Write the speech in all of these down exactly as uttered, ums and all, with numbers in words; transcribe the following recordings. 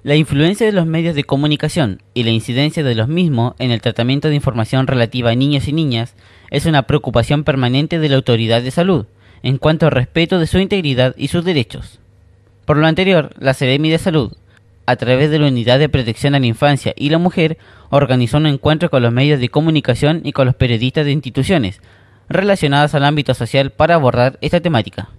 La influencia de los medios de comunicación y la incidencia de los mismos en el tratamiento de información relativa a niños y niñas es una preocupación permanente de la autoridad de salud, en cuanto al respeto de su integridad y sus derechos. Por lo anterior, la Seremi de Salud, a través de la Unidad de Protección a la Infancia y la Mujer, organizó un encuentro con los medios de comunicación y con los periodistas de instituciones relacionadas al ámbito social para abordar esta temática.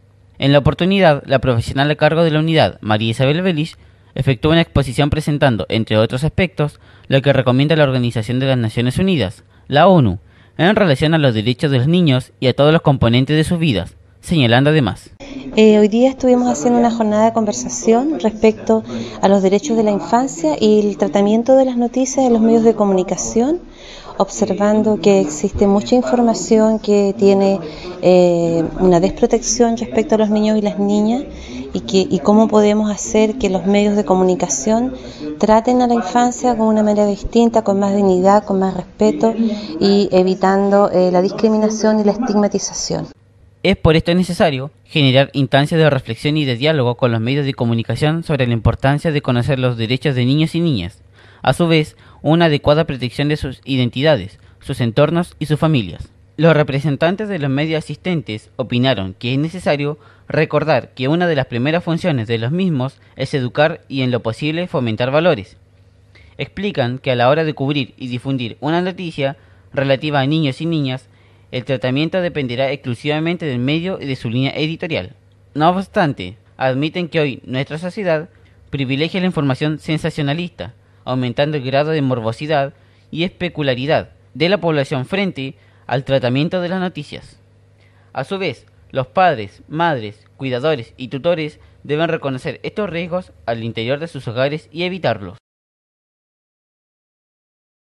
En la oportunidad, la profesional a cargo de la unidad, María Isabel Belich, efectuó una exposición presentando, entre otros aspectos, lo que recomienda la Organización de las Naciones Unidas, la ONU, en relación a los derechos de los niños y a todos los componentes de sus vidas, señalando además. Eh, hoy día estuvimos haciendo una jornada de conversación respecto a los derechos de la infancia y el tratamiento de las noticias en los medios de comunicación, observando que existe mucha información que tiene eh, una desprotección respecto a los niños y las niñas y, que, y cómo podemos hacer que los medios de comunicación traten a la infancia con una manera distinta, con más dignidad, con más respeto y evitando eh, la discriminación y la estigmatización. Es por esto necesario generar instancias de reflexión y de diálogo con los medios de comunicación sobre la importancia de conocer los derechos de niños y niñas, a su vez, una adecuada protección de sus identidades, sus entornos y sus familias. Los representantes de los medios asistentes opinaron que es necesario recordar que una de las primeras funciones de los mismos es educar y en lo posible fomentar valores. Explican que a la hora de cubrir y difundir una noticia relativa a niños y niñas, el tratamiento dependerá exclusivamente del medio y de su línea editorial. No obstante, admiten que hoy nuestra sociedad privilegia la información sensacionalista, aumentando el grado de morbosidad y especularidad de la población frente al tratamiento de las noticias. A su vez, los padres, madres, cuidadores y tutores deben reconocer estos riesgos al interior de sus hogares y evitarlos.